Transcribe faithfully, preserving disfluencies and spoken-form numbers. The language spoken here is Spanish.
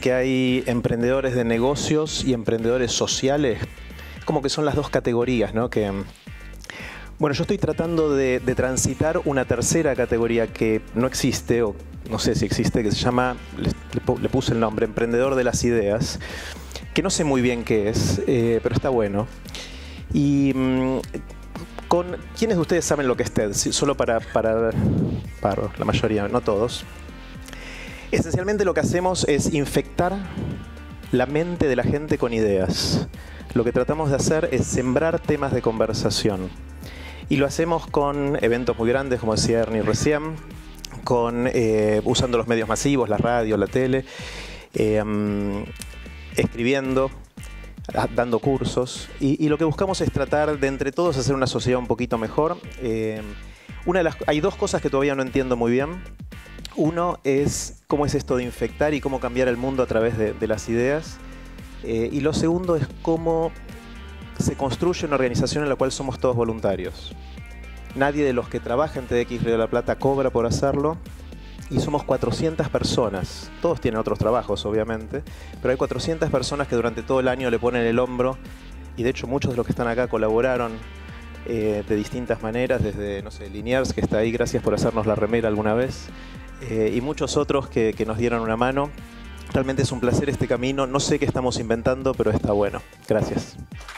que hay emprendedores de negocios y emprendedores sociales. Como que son las dos categorías, ¿no? Que, bueno, yo estoy tratando de, de transitar una tercera categoría que no existe, o no sé si existe, que se llama, le, le puse el nombre, emprendedor de las ideas, que no sé muy bien qué es, eh, pero está bueno. Y mmm, con ¿quiénes de ustedes saben lo que es TED? Sí, solo para, para, para la mayoría, no todos. Esencialmente lo que hacemos es infectar la mente de la gente con ideas. Lo que tratamos de hacer es sembrar temas de conversación. Y lo hacemos con eventos muy grandes, como decía Ernie recién, con, eh, usando los medios masivos, la radio, la tele, eh, um, escribiendo, dando cursos. Y, y lo que buscamos es tratar de entre todos hacer una sociedad un poquito mejor. Eh, una de las, hay dos cosas que todavía no entiendo muy bien. Uno es cómo es esto de infectar y cómo cambiar el mundo a través de, de las ideas. Eh, y lo segundo es cómo se construye una organización en la cual somos todos voluntarios. Nadie de los que trabaja en TEDx Río de la Plata cobra por hacerlo. Y somos cuatrocientas personas. Todos tienen otros trabajos, obviamente. Pero hay cuatrocientas personas que durante todo el año le ponen el hombro. Y de hecho muchos de los que están acá colaboraron eh, de distintas maneras. Desde, no sé, Liniers, que está ahí, gracias por hacernos la remera alguna vez. Eh, y muchos otros que, que nos dieron una mano. Realmente es un placer este camino. No sé qué estamos inventando, pero está bueno. Gracias.